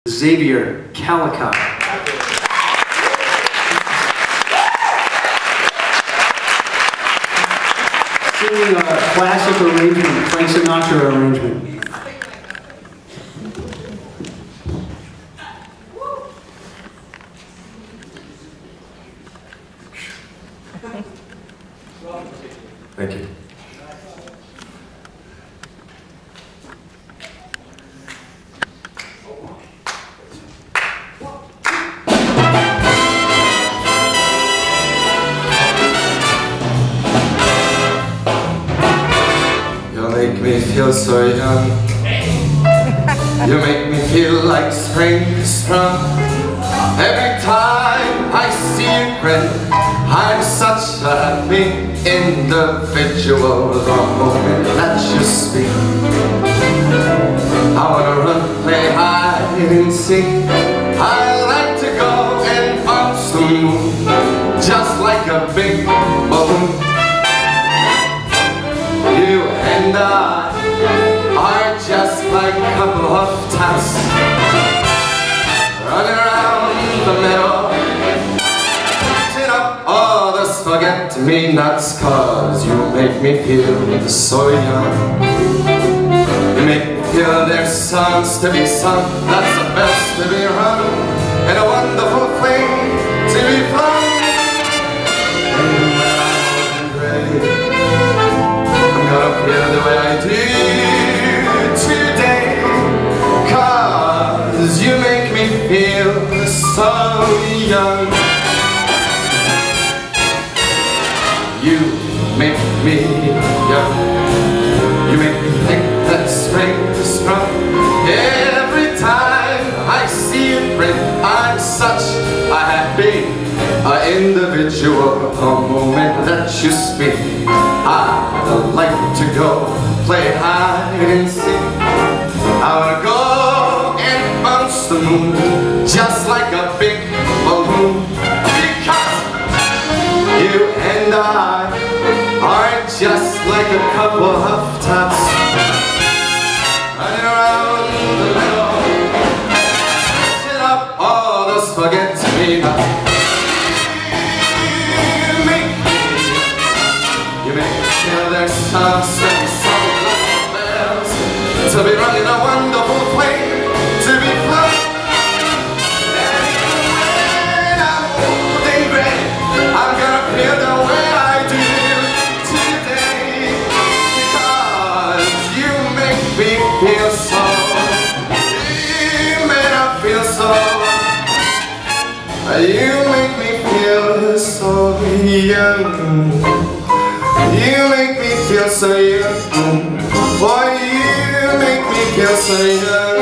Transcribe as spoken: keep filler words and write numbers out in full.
Xavier Calicut. Singing a classic arrangement, Frank Sinatra arrangement. Thank you. You make me feel so young. You make me feel like spring is sprung. Every time I see you grin, I'm such a happy individual. The moment that you speak, I wanna run, play hide and seek. I like to go and bounce the moon, just like a big balloon. You and I are just like a couple of taps running around the middle, eating up all the spaghetti-nuts, cause you make me feel so young. You make me feel there's songs to be sung, that's the best to be run, and a wonderful thing to be fun. And when I'm ready, I'm gonna feel the way I do today, cause you make me feel so young. You make me young. You make me think that spring is sprung. Every time I see you grin, I'm such a happy uh, individual. The moment that you speak, I like to go play hide and seek. I wanna go and bounce the moon, just like a big balloon, because you and I are just like a couple of taps running around the middle, mixing up all the spaghetti-nuts. You make me, you make me feel there's some steady sound like bells, to be running a wonderful plane, to be fun. And when I'm old and gray, I'm gonna feel the way I do today, because you make me feel so, you may not feel so, you make me feel so young. You make me feel so young. Boy, you make me feel so young.